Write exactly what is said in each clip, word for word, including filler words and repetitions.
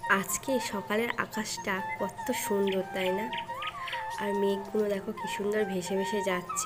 আজকে সকালের আকাশটা কত সুন্দর, তাই না? আর মেঘগুলো দেখো কি সুন্দর ভেসে ভেসে যাচ্ছে।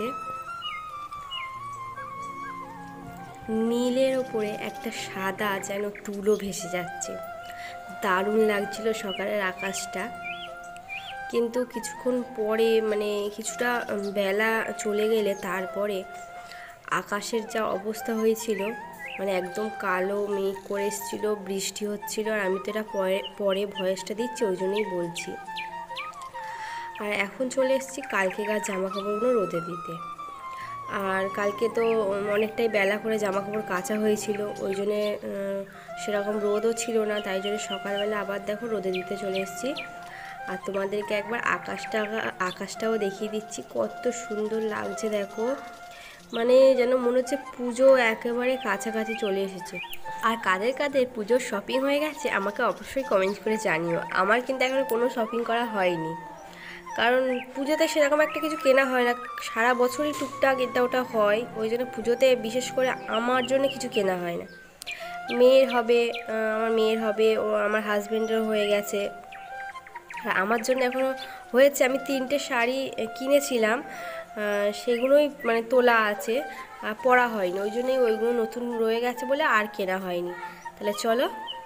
নীলের ওপরে একটা সাদা যেন তুলো ভেসে যাচ্ছে। দারুণ লাগছিল সকালের আকাশটা। কিন্তু কিছুক্ষণ পরে মানে কিছুটা বেলা চলে গেলে তারপরে আকাশের যা অবস্থা হয়েছিল, মানে একদম কালো মেঘ করে এসেছিল, বৃষ্টি হচ্ছিল। আর আমি তো এটা পরে পরে ভয়েসটা দিচ্ছি, ওই জন্যই বলছি। আর এখন চলে এসেছি কালকেকার জামা কাপড়গুলো রোদে দিতে। আর কালকে তো অনেকটাই বেলা করে জামা কাপড় কাচা হয়েছিল, ওই জন্যে সেরকম রোদও ছিল না, তাই জন্য সকালবেলা আবার দেখো রোদে দিতে চলে এসেছি। আর তোমাদেরকে একবার আকাশটা আকাশটাও দেখিয়ে দিচ্ছি, কত সুন্দর লাগছে দেখো। মানে যেন মনে হচ্ছে পুজো একেবারে কাছাকাছি চলে এসেছে। আর কাদের কাদের পুজোর শপিং হয়ে গেছে আমাকে অবশ্যই কমেন্ট করে জানিও। আমার কিন্তু এখনও কোনো শপিং করা হয়নি, কারণ পুজোতে সেরকম একটা কিছু কেনা হয় না, সারা বছরই টুকটাক এটা ওটা হয়, ওই জন্য পুজোতে বিশেষ করে আমার জন্য কিছু কেনা হয় না। মেয়ের হবে, আমার মেয়ের হবে, ও আমার হাজব্যান্ডেরও হয়ে গেছে। আর আমার জন্য এখনও হয়েছে, আমি তিনটে শাড়ি কিনেছিলাম, সেগুলোই মানে তোলা আছে, পরা হয়নি, ওই জন্যই ওইগুলো নতুন রয়ে গেছে বলে আর কেনা হয়নি। তাহলে চলো।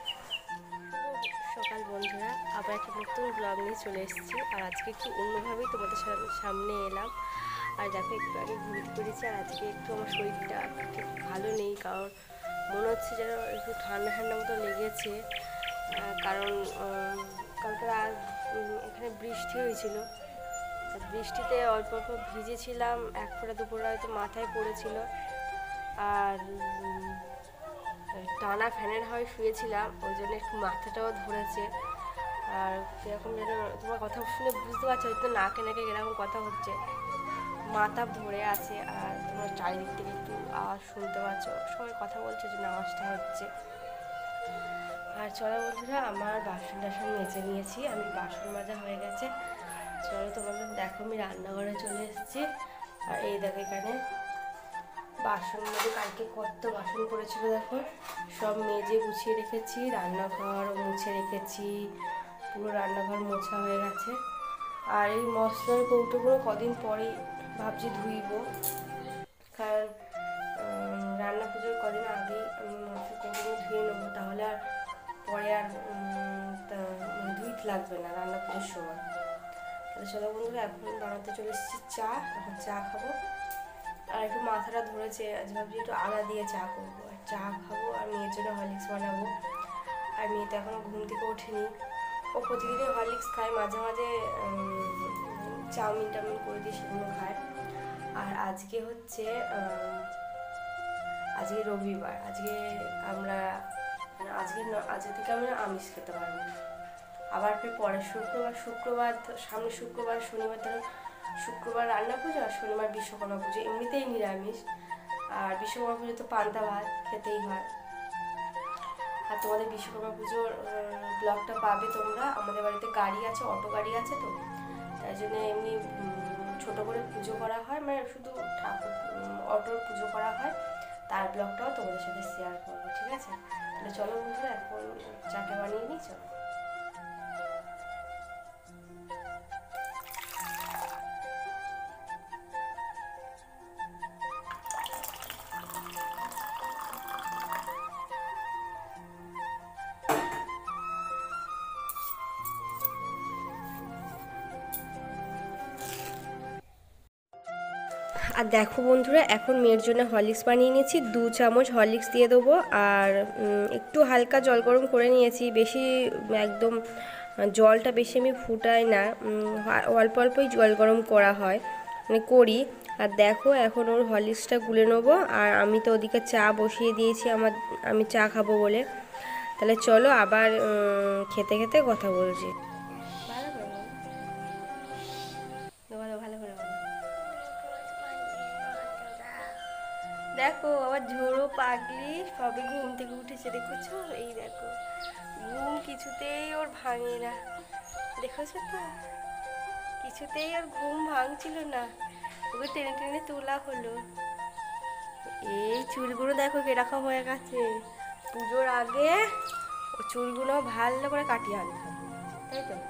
সকাল বন্ধুরা, আবার একটা নতুন ব্লগ নিয়ে চলে এসেছি। আর আজকে একটু অন্যভাবেই তোমাদের সামনে এলাম। আর দেখো একটু আগে ঘুরতে পেরেছি। আর আজকে একটু আমার শরীরটা ঠিক ভালো নেই, কারণ মনে হচ্ছে যেন একটু ঠান্ডা ঠান্ডা মতো লেগেছে। কারণ কালকে রাত এখানে বৃষ্টি হয়েছিল, বৃষ্টিতে অল্প অল্প ভিজেছিলাম, এক ফোঁটা দুপুরে হয়তো মাথায় পড়েছিল। আর টানা ফ্যানের হয় শুয়েছিলাম, ওই জন্য একটু মাথাটাও ধরেছে। আর কীরকম যেন তোমার কথা শুনে বুঝতে পারছো হয়তো নাকে নাকে এরকম কথা হচ্ছে, মাথা ধরে আছে। আর তোমার চারিদিক থেকে একটু আওয়াজ শুনতে পাচ্ছ, সবাই কথা বলছে, যে আওয়াজটা হচ্ছে। আর চলো বন্ধুরা, আমার বাসন টাসন মেজে নিয়েছি, আমি বাসন মাজা হয়ে গেছে। চলো তোমাদের দেখো, আমি রান্নাঘরে চলে এসেছি। আর এই দেখো এখানে বাসন মেজে, কালকে কত বাসন পড়েছিল দেখো, সব মেজে গুছিয়ে রেখেছি, রান্নাঘর মুছে রেখেছি, পুরো রান্নাঘর মোছা হয়ে গেছে। আর এই মশলার কৌটোগুলো কদিন পরেই ভাবছি ধুইব, কারণ রান্না পুজোর কদিন আগেই আমি মশলার কৌটোগুলো ধুয়ে নেবো, তাহলে আর পরে আর ধুইতে লাগবে না রান্না পুজোর সময়। তাহলে চলো বন্ধুরা, এখন বানাতে চলে এসেছি চা, এখন চা খাবো। আর একটু মাথাটা ধরেছে, আজ ভাবছি একটু আদা দিয়ে চা করবো, আর চা খাবো, আর মেয়ের জন্য হরলিক্স বানাবো। আর মেয়ে তো এখনও ঘুম থেকে ওঠেনি, ও প্রতিদিনই হরলিক্স খায়, মাঝে মাঝে চাউমিন টাউমিন করে দিয়ে সেগুলো খায়। আর আজকে হচ্ছে আজকে রবিবার, আজকে আমরা আজকে আজকে থেকে আমরা আমিষ খেতে পারবো। আবার ফের পরের শুক্রবার শুক্রবার সামনে শুক্রবার শনিবার ধরো, শুক্রবার রান্না পুজো আর শনিবার বিশ্বকর্মা পুজো, এমনিতেই নিরামিষ। আর বিশ্বকর্মা পুজো তো পান্তা ভাত খেতেই হয়। আর তোমাদের বিশ্বকর্মা পুজোর ব্লগটা পাবে তোমরা, আমাদের বাড়িতে গাড়ি আছে, অটো গাড়ি আছে, তো তাই জন্য এমনি ছোটো করে পুজো করা হয়, মানে শুধু ঠাকুর অটোর পুজো করা হয়, তার ব্লগটাও তোমাদের সাথে শেয়ার করবো, ঠিক আছে? তাহলে চলো বন্ধুরা, এখন চাটা বানিয়ে নিই, চলো। আর দেখো বন্ধুরা, এখন মেয়ের জন্য হরলিক্স বানিয়ে নিয়েছি, দু চামচ হরলিক্স দিয়ে দেবো। আর একটু হালকা জল গরম করে নিয়েছি, বেশি একদম জলটা বেশি আমি ফুটাই না, অল্প অল্পই জল গরম করা হয়, মানে করি। আর দেখো এখন ওর হরলিক্সটা গুলে নেবো, আর আমি তো ওদিকে চা বসিয়ে দিয়েছি, আমার আমি চা খাবো বলে। তাহলে চলো আবার খেতে খেতে কথা বলছি। ভালো করে ভালো ভালো করে দেখো, আবার ঝোড়ো পাগলি সবে ঘুম থেকে উঠেছে, দেখেছো? এই দেখো, ঘুম কিছুতেই ওর ভাঙে না, দেখেছো তো? কিছুতেই ওর ঘুম ভাঙছিল না, ওকে টেনে টেনে তোলা হলো। এই চুলগুলো দেখো কিরকম হয়ে গেছে, পুজোর আগে ও চুলগুলো ভালো করে কাটিয়ে আনতে হবে, তাই তো?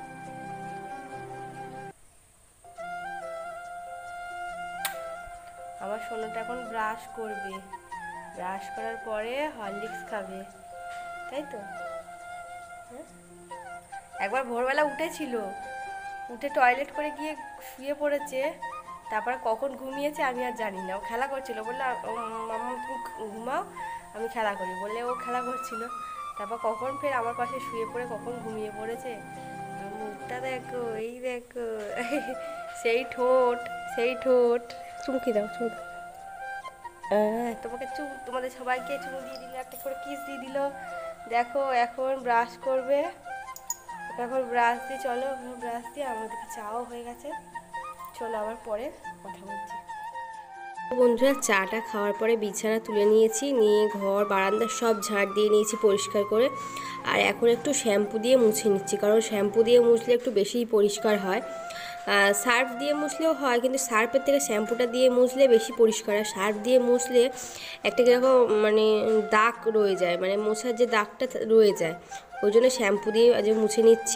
আমার সোনাটা এখন ব্রাশ করবে, ব্রাশ করার পরে হরলিক্স খাবে, তাই তো? হ্যাঁ, একবার ভোরবেলা উঠেছিল, উঠে টয়লেট করে গিয়ে শুয়ে পড়েছে, তারপরে কখন ঘুমিয়েছে আমি আর জানি না। ও খেলা করছিল, বললো মাম্মা তুমি ঘুমাও, আমি খেলা করি বললে ও খেলা করছিল। তারপর কখন ফের আমার পাশে শুয়ে পড়ে কখন ঘুমিয়ে পড়েছে। মুখটা দেখো, এই দেখো, সেই ঠোঁট, সেই ঠোঁট। চুমকি দাও, চুমকি। হ্যাঁ, তোমাকে চুম, তোমাদের সবাইকে চুমু দিয়ে দিল, একটা করে কিস দিয়ে দিল। দেখো এখন ব্রাশ করবে, এখন ব্রাশ দিয়ে, চলো ব্রাশ দিয়ে, আমাদেরকে চাও হয়ে গেছে, চলো আবার পরে কথা বলছি। বন্ধুরা, চাটা খাওয়ার পরে বিছানা তুলে নিয়েছি, নিয়ে ঘর বারান্দা সব ঝাড় দিয়ে নিয়েছি পরিষ্কার করে। আর এখন একটু শ্যাম্পু দিয়ে মুছে নিচ্ছি, কারণ শ্যাম্পু দিয়ে মুছলে একটু বেশিই পরিষ্কার হয়। সার্ফ দিয়ে মুছলেও হয়, কিন্তু সার্ফের থেকে শ্যাম্পুটা দিয়ে মুছলে বেশি পরিষ্কার হয়। সার্ফ দিয়ে মুছলে একটা কীরকম মানে দাগ রয়ে যায়, মানে মোছার যে দাগটা রয়ে যায়, ওই জন্য শ্যাম্পু দিয়ে আজ মুছে নিচ্ছি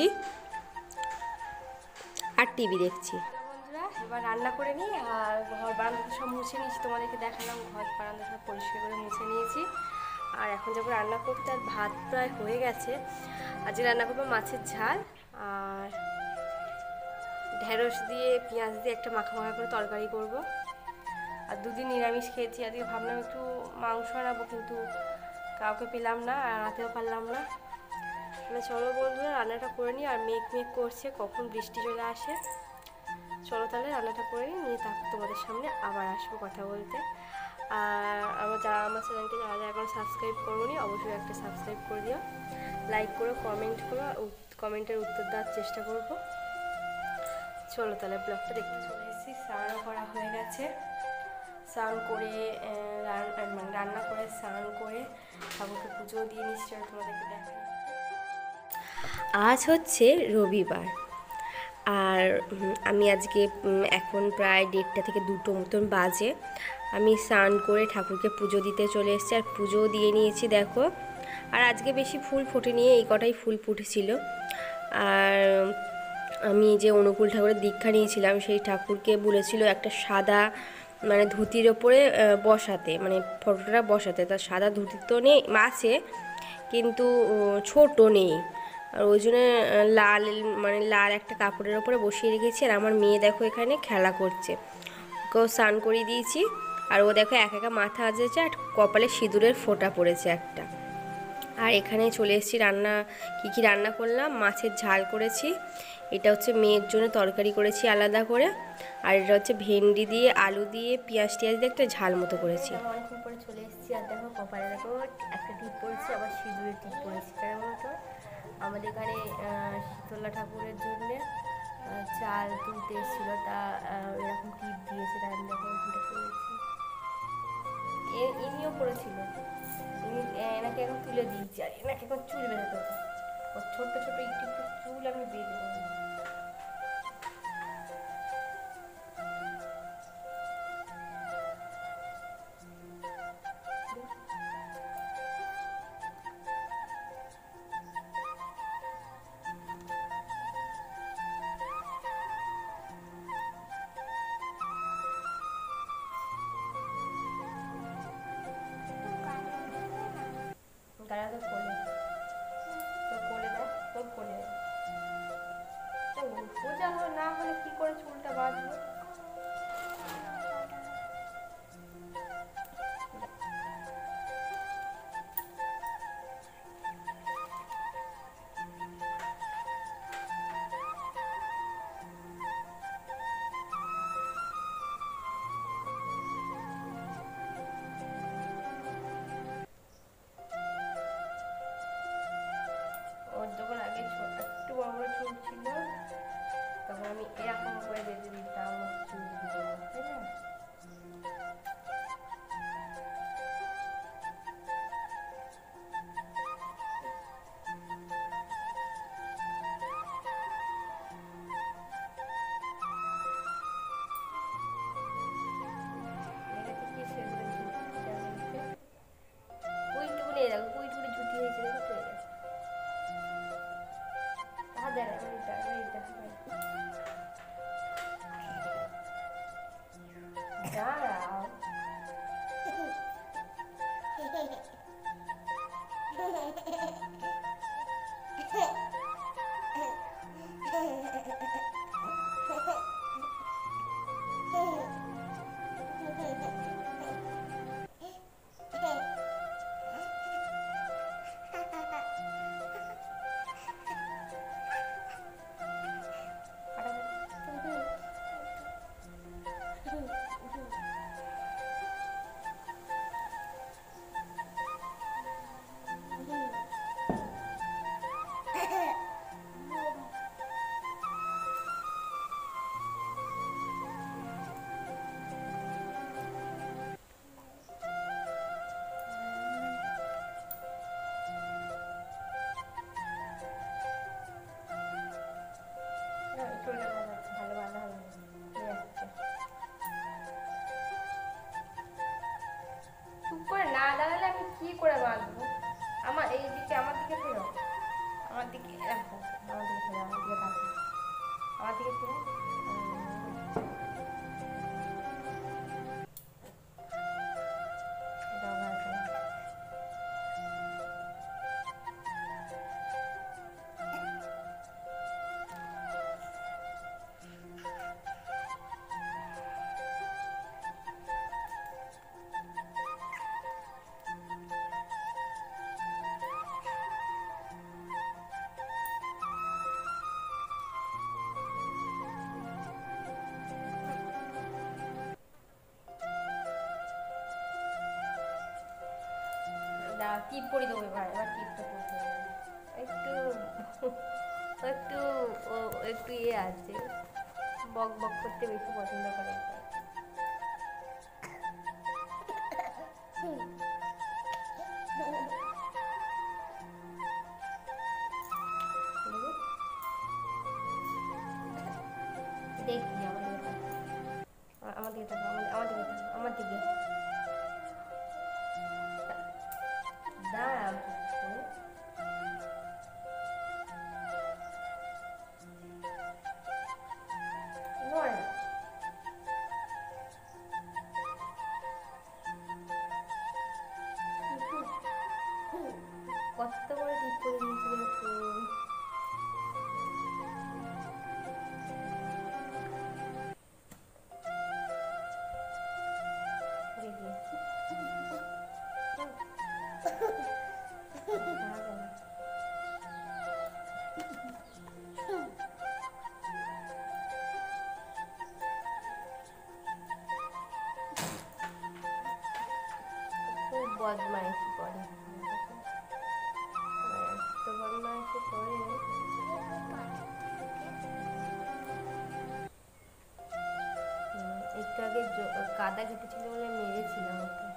আর টিভি দেখছি। বন্ধুরা, এবার রান্না করে নিই, আর ঘর বারান্দা সব মুছে নিয়েছি, তোমাদেরকে দেখালাম ঘর বারান্দা সব পরিষ্কার করে মুছে নিয়েছি। আর এখন যাবো রান্না করতে, আর ভাত প্রায় হয়ে গেছে। আজকে রান্না করবো মাছের ঝাল আর ঢেঁড়স দিয়ে পেঁয়াজ দিয়ে একটা মাখা মাখা করে তরকারি করব। আর দুদিন নিরামিষ খেয়েছি, আজকে ভাবলাম একটু মাংস আনাবো, কিন্তু কাউকে পেলাম না আর আনাতেও পারলাম না। তাহলে চলো বন্ধুরা, রান্নাটা করে নিই। আর মেঘ মেঘ করছে, কখন বৃষ্টি চলে আসে। চলো তাহলে রান্নাটা করে নিই, নিয়ে তারপর তোমাদের সামনে আবার আসবো কথা বলতে। আর আমার যারা আমার চ্যানেলকে যারা যারা এখন সাবস্ক্রাইব করোনি, অবশ্যই একটা সাবস্ক্রাইব করে দিও, লাইক করো, কমেন্ট করো, কমেন্টের উত্তর দেওয়ার চেষ্টা করবো। চলো তাহলে ব্লগটা দেখতে চলে এসেছি। স্নানও করা হয়ে গেছে, স্নান করে মানে রান্না করে স্নান করে ঠাকুরকে পুজো দিয়ে নিচ্ছি, তোমাদেরকে দেখাই। আজ হচ্ছে রবিবার, আর আমি আজকে এখন প্রায় দেড়টা থেকে দুটো মতন বাজে, আমি স্নান করে ঠাকুরকে পুজো দিতে চলে এসেছি, আর পুজোও দিয়ে নিয়েছি দেখো। আর আজকে বেশি ফুল ফোটেনি, এই কটাই ফুল ফুটেছিল। আর আমি যে অনুকূল ঠাকুরের দীক্ষা নিয়েছিলাম, সেই ঠাকুরকে বলেছিল একটা সাদা মানে ধুতির ওপরে বসাতে, মানে ফটোটা বসাতে। তার সাদা ধুতি তো নেই, আছে কিন্তু ছোট নেই, আর ওই জন্য লাল মানে লাল একটা কাপড়ের ওপরে বসিয়ে রেখেছি। আর আমার মেয়ে দেখো এখানে খেলা করছে, ওকেও স্নান করিয়ে দিয়েছি। আর ও দেখো এক একা মাথা আজেছে, আর কপালে সিঁদুরের ফোঁটা পড়েছে একটা। আর এখানে চলে এসেছি, রান্না কী কী রান্না করলাম। মাছের ঝাল করেছি, এটা হচ্ছে মেয়ের জন্য তরকারি করেছি আলাদা করে। আর এটা হচ্ছে ভেন্ডি দিয়ে আলু দিয়ে পেঁয়াজ টিয়াজ দিয়ে একটা ঝাল মতো করেছি। অনেকক্ষণ পরে চলে এসেছি, আর দেখো কপালে দেখো একটা টিপ পড়েছি, আবার সিঁদুরের টিপ পড়েছি। কেন বলতো, আমাদের এখানে শীতলা ঠাকুরের জন্যে চাল তুলতে এসেছিলো, তা এরকম টিপ দিয়েছে, তাই আমি দেখো তুলে পড়েছি। ইনিও পড়েছিল, এনাকে এখন তুলে দিয়েছি। আর এনাকে এখন চুল বেঁধে দেবো, ছোট্ট ছোট একটু একটু চুল আমি বেঁধে দেবো। গাড়া তো কোলে, তোর কোলে দাও, তোর কোলে সোজা না হলে কি করে চুলটা বাঁধবো। ওর যখন আগে একটু বড় বড় চুল ছিল, তখন আমি এরকম করে বেঁধে দিতাম চুলগুলো, তাই না? কুইটুকুনি দেখো, কুইটুকুনি ঝুটি হয়েছে, দেখো তো। টিপ করে দেবো এবার এবার টিপটা করতে হবে একটু একটু ও একটু ইয়ে আছে বক বক করতে বেশি পছন্দ করে দেখি আমার দিকে তাকা আমার দিকে তাকা আমার দিকে দাঁড়া কত বড় ঠিক করে দিয়েছিল তো খুব বদমাইশি করে এত বদমাইশি করে একটু আগে কাদা কেটেছিল বলে মেরেছিলাম ওকে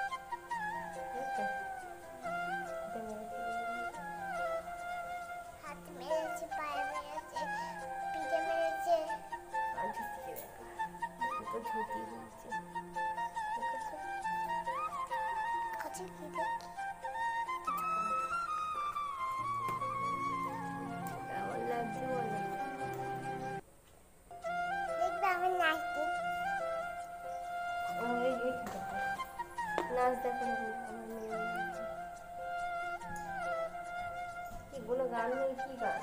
কেমন লাগছে বলো নাচ দেখো এগুলো গান নেই কি গান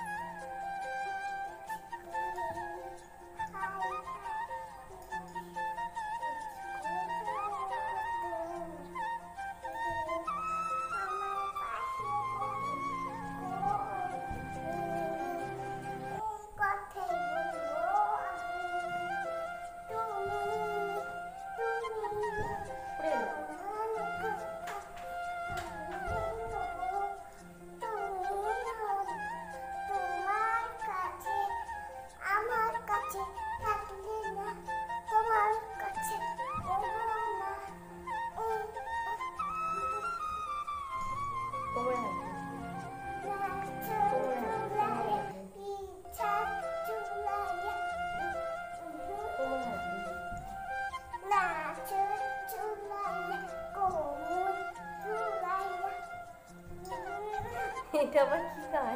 এটা আবার কি গান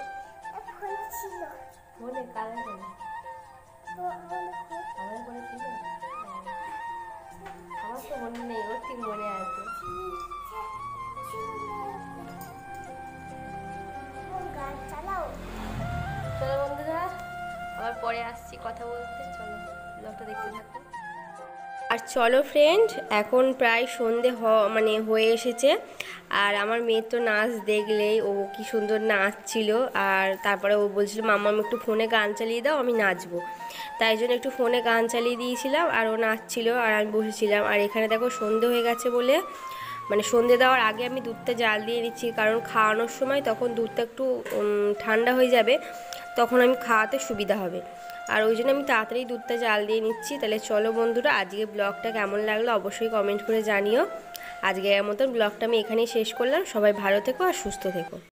মনে কালে আমার মনে ছিল আমার তো মনে নেই ওর ঠিক মনে আছে চলো বন্ধুরা আবার পরে আসছি কথা বলতে চলো ব্লগটা দেখতে থাকো আর চলো ফ্রেন্ড এখন প্রায় সন্ধে হ মানে হয়ে এসেছে আর আমার মেয়ের তো নাচ দেখলেই ও কি সুন্দর নাচছিল আর তারপরে ও বলছিল মাম্মা আমি একটু ফোনে গান চালিয়ে দাও আমি নাচবো তাই জন্য একটু ফোনে গান চালিয়ে দিয়েছিলাম আর ও নাচছিল আর আমি বসেছিলাম আর এখানে দেখো সন্ধে হয়ে গেছে বলে মানে সন্ধে দেওয়ার আগে আমি দুধটা জাল দিয়ে নিচ্ছি কারণ খাওয়ানোর সময় তখন দুধটা একটু ঠান্ডা হয়ে যাবে তখন আমি খাওয়াতে সুবিধা হবে আর ওই জন্য আমি তাড়াতাড়ি দুধটা জাল দিয়ে নিচ্ছি তাহলে চলো বন্ধুরা আজকে ব্লগটা কেমন লাগলো অবশ্যই কমেন্ট করে জানিও আজকে এর মতন ব্লগটা আমি এখানেই শেষ করলাম সবাই ভালো থেকো আর সুস্থ থেকো।